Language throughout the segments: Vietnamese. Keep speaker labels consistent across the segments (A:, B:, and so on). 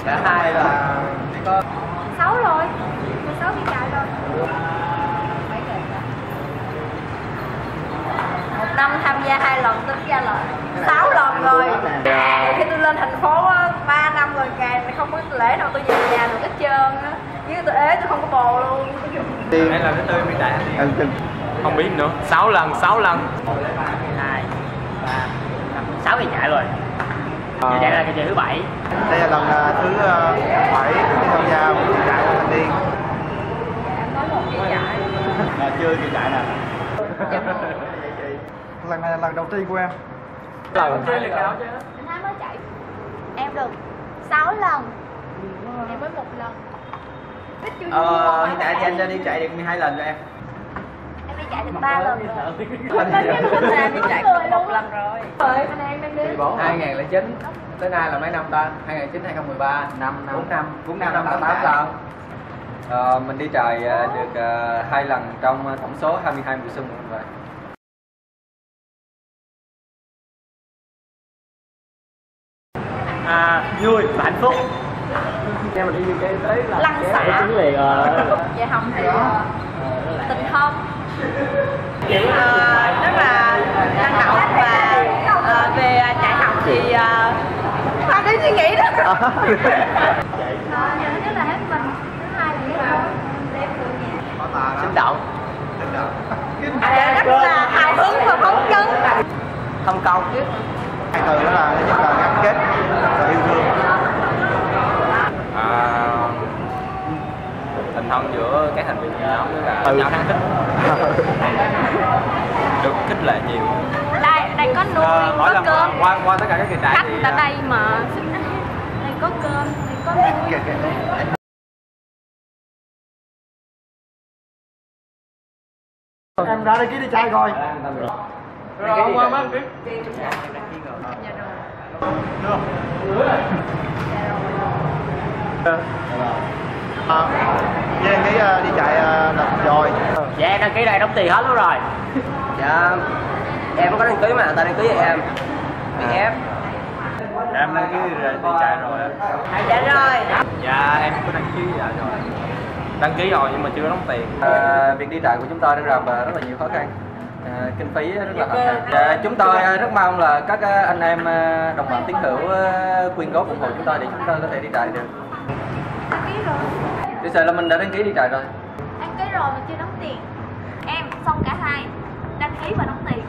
A: Cả hai là chỉ có
B: 6 rồi, 16 đi chạy rồi. 7 kỳ. Một năm tham gia 2 lần tính ra là 6 lần rồi. Khi tôi lên thành phố á, 3 năm rồi ngày không có lễ nào tôi về nhà được hết trơn á. Với tôi ế tôi không có bồ luôn.
A: hay là cái tươi mới đại
C: Không biết nữa. 6 lần.
D: 1, 2, 3, 5, 6 thì chạy rồi. Giờ chạy ra cái chơi thứ 7.
A: đây là lần thứ 7 khi tham gia một cuộc chạy của thanh niên.
B: Có một cái chạy.
A: Là chưa kỳ chạy nè. Lần này là lần đầu tiên của em.
C: Lần
B: Anh Thái mới chạy. Em được 6 lần. Em mới 1 lần.
A: Hiện tại thì anh đã đi chạy được 12 lần rồi em.
B: Em đi chạy được 3 lần rồi. Anh đi chạy được 1 lần rồi. Anh em đang đi.
A: 2009 tới nay là mấy năm ta? 2009 2013 4 năm 8 lần. Mình đi chạy được 2 lần trong tổng số 22 mùa xuân rồi.
D: Vui và hạnh phúc.
A: Em mình đi cái tới là
B: Lăn xả.
D: Chính liền
B: Dạ không thì tình thân. Rất là năng động và về chạy học thì không đến suy nghĩ đó. Nhất là hết mình, thứ hai là cái đầu để về nhà.
D: sinh động,
B: Rất là hào hứng và phấn chấn.
D: không công chứ.
A: Hai từ đó là thứ nhất là gắn kết và yêu thương.
C: Tình thân giữa các thành viên trong nhóm với là nhau kháng khích. Được khích lệ nhiều.
B: Đây có nuôi,
C: Mỗi
B: có
C: lần
B: cơm.
C: qua tất cả các kỳ trại
B: Khách
C: thì
B: tại đây mà xin đây có cơm, đây có nuôi.
A: Em đã đăng ký đi chạy rồi.
C: Rồi qua mấy ký.
A: Với đăng ký đi chạy lần rồi.
D: Dạ em đăng ký đây đóng tiền hết luôn rồi.
E: Dạ em không có đăng ký mà người ta đăng ký cho em bị ép.
C: Em đăng ký đi chạy rồi á.
B: Dạ rồi.
C: Dạ em có đăng ký dạ rồi. Đăng ký rồi nhưng mà chưa đóng tiền.
E: Việc đi trại của chúng tôi đang gặp rất là nhiều khó khăn, kinh phí rất là khó khăn. Chúng tôi rất mong là các anh em đồng bằng tiến hữu quyên góp ủng hộ chúng tôi để chúng tôi có thể đi trại được.
B: Đăng ký rồi.
E: Thực sự là mình đã đăng ký đi trại rồi.
B: Đăng ký rồi mà chưa đóng tiền. Em xong cả hai, đăng ký và đóng tiền.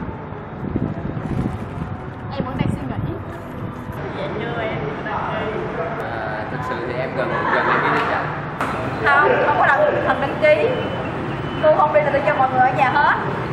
B: Em vẫn đang suy nghĩ.
E: Thực sự thì em gần đăng ký đi trại.
B: Không có lần đăng ký. Tôi không đi là tôi cho mọi người ở nhà hết.